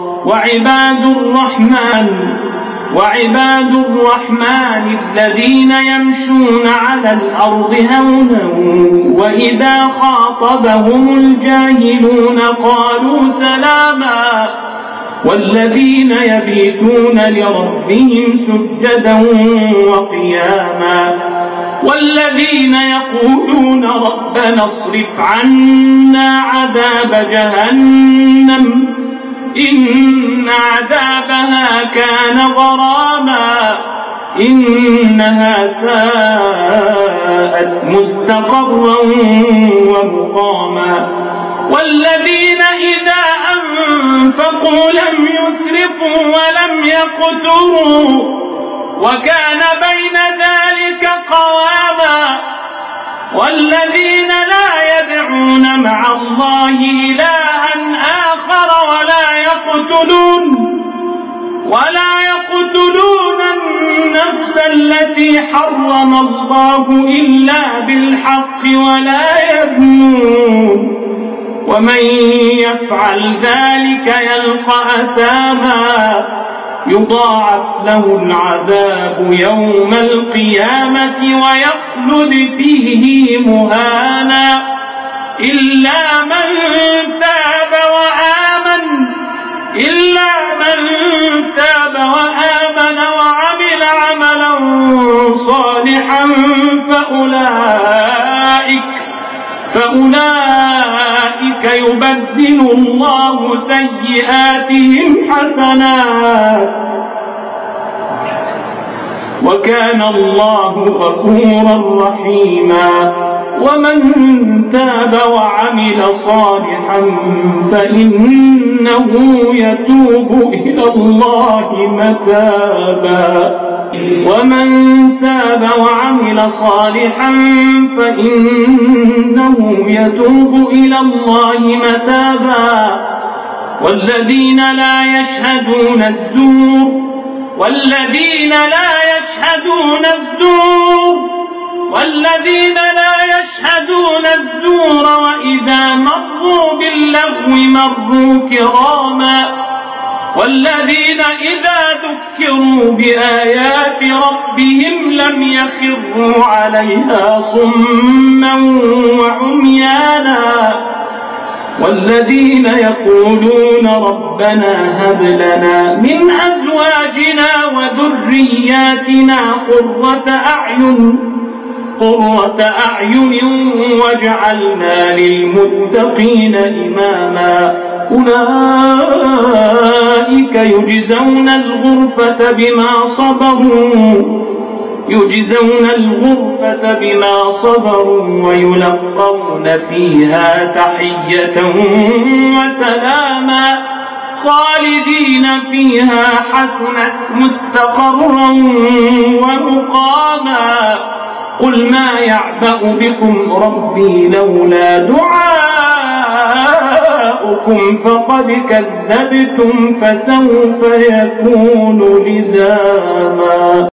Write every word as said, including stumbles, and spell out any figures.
وعباد الرحمن وعباد الرحمن الذين يمشون على الأرض هونا وإذا خاطبهم الجاهلون قالوا سلاما والذين يبيتون لربهم سجدا وقياما والذين يقولون ربنا اصرف عنا عذاب جهنم إن عذابها كان غراما إنها ساءت مستقرا ومقاما والذين إذا أنفقوا لم يسرفوا ولم يقتروا وكان بين ذلك قواما والذين لا يدعون مع الله إلها آخر ولا يقتلون ولا يقتلون النفس التي حرم الله إلا بالحق ولا يزنون ومن يفعل ذلك يلقى أثاما يضاعف له العذاب يوم القيامة ويخلد فيه مهانا إلا من تاب وآمن إلا من تاب وآمن وعمل عملا صالحا فأولئك فأولئك يبدل الله سيئاتهم حسنات وكان الله غفورا رحيما ومن تاب وعمل صالحا فإنه يتوب إلى الله متابا ومن تاب وعمل صالحا فإنه يتوب إلى الله متابا والذين لا يشهدون الزور والذين لا يشهدون الزور والذين لا يشهدون الزور وإذا مروا باللغو مروا كراما والذين إذا ذكروا بآيات ربهم لم يخروا عليها صما وعميانا والذين يقولون ربنا هب لنا من أزواجنا وذرياتنا قرة أعين قرة أعين واجعلنا للمتقين إماما أولئك يجزون الغرفة بما صبروا يجزون الغرفة بما صبروا ويلقون فيها تحية وسلاما خالدين فيها حسنت مستقرا ومقاما قل ما يعبأ بكم ربي لولا دعاؤكم فقد كذبتم فسوف يكون لزاما.